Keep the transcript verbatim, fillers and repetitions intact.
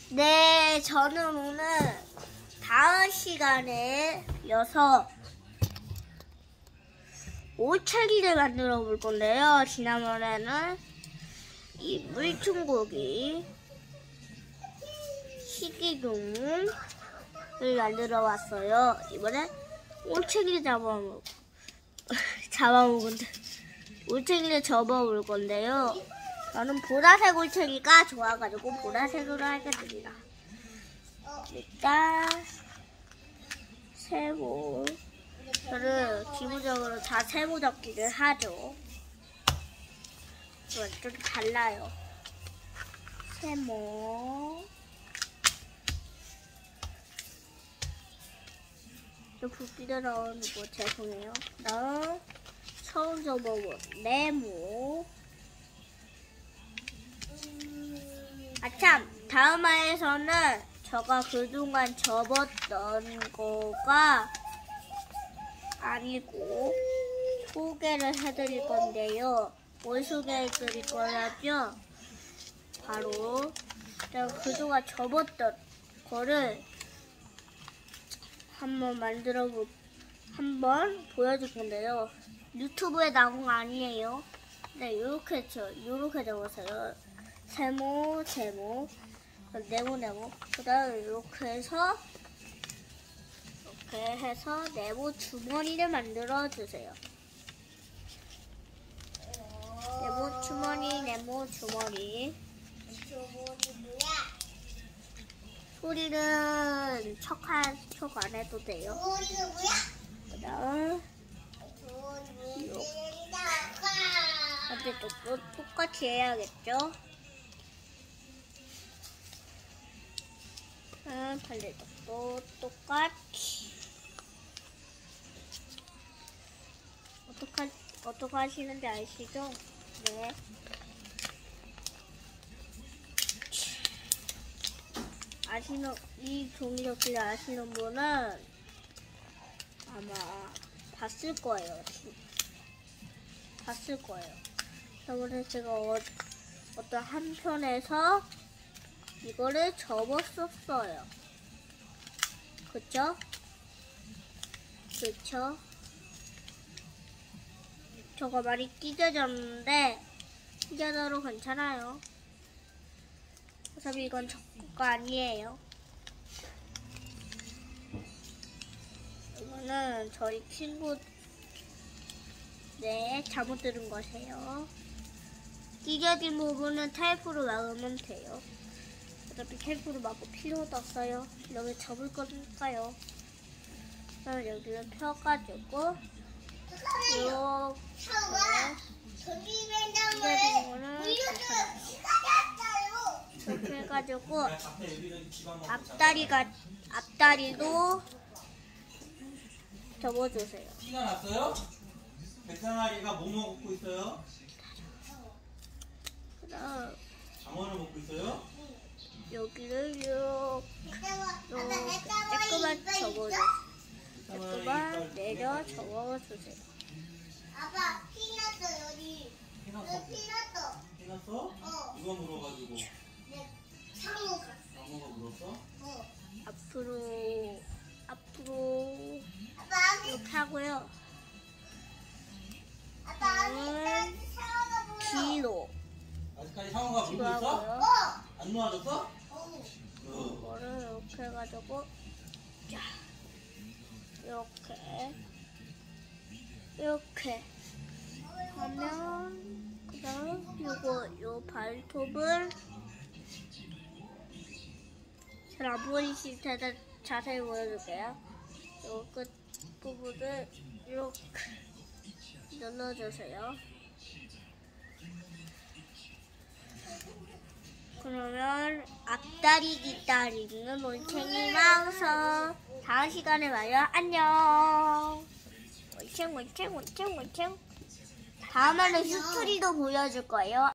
네, 저는 오늘 다음 시간에 이어서 올챙이를 만들어 볼 건데요. 지난번에는 이 물총고기, 식이동을 만들어 왔어요. 이번엔 올챙이를 잡아먹, 잡아먹은 올챙이를 접어볼 건데요. 저는 보라색 올챙이가 좋아가지고 보라색으로 하겠습니다. 일단 세모, 저는 기본적으로 다 세모 접기를 하죠. 이건 좀 달라요. 세모, 저 붓기가 나오는 거 죄송해요. 다음 처음 접어본 네모. 아참, 다음 화에서는 제가 그동안 접었던 거가 아니고 소개를 해드릴 건데요. 뭘 소개해드릴 거냐면 바로 제가 그동안 접었던 거를 한번 만들어 보, 한번 보여줄 건데요. 유튜브에 나온 거 아니에요. 네, 요렇게 저 요렇게 적었어요. 세모, 세모, 네모, 네모. 그 다음에 이렇게 해서, 이렇게 해서 네모 주머니를 만들어 주세요. 네모 주머니, 네모 주머니. 소리는 척한, 척 안 해도 돼요. 그 다음, 반대쪽도 똑같이 해야겠죠? 반대쪽도 똑같이. 어떡하, 어떻게 하시는지 아시죠? 네. 아시는, 이 종이 접기를 아시는 분은 아마 봤을 거예요. 봤을 거예요. 저번에 제가 어, 어떤 한 편에서 이거를 접었었어요. 그쵸? 그쵸? 저거 많이 찢어졌는데 찢어져도 괜찮아요. 어차피 이건 저거가 아니에요. 이거는 저희 친구 네, 잘못 들은 거세요. 찢어진 부분은 테이프로 막으면 돼요. 어차피 테이프로 막을 필요도 없어요. 여기 접을 거니까요. 그래서 여기를 펴가지고 이렇게 찢어진 거는 이렇게 해가지고 앞다리가 앞다리도 접어주세요. 티가 났어요? 백상아리가 뭐 먹고 있어요? 그다음 장어를 먹고 있어요? 여기를 이렇게 조금만 접어주세요. 조금만 내려 접어주세요. 아빠 피 났어 여기. 피 났어? 여기 피 났어. 피 났어? 어. 누가 물어가지고? 네. 상어 갔어. 장어가 물었어? 어. 앞으로 앞으로 아빠 이렇게 하고요. 아빠 음, 아직 상어가 보여. 뒤로 아직까지 상어가 물고 뒤로 있어? 하고요. 어. 안 놓아졌어? 어. 어. 이거를 이렇게 해가지고 자 이렇게 이렇게 하면 그다음 요거 요 발톱을 잘 안 보이실 텐데 자세히 보여줄게요. 요 끝 부분을 이렇게 눌러주세요. 그러면 앞다리 뒷다리 있는 올챙이 망서 다음 시간에 봐요. 안녕. 올챙 올챙 올챙 올챙. 다음에는 휴트리도 보여줄 거예요.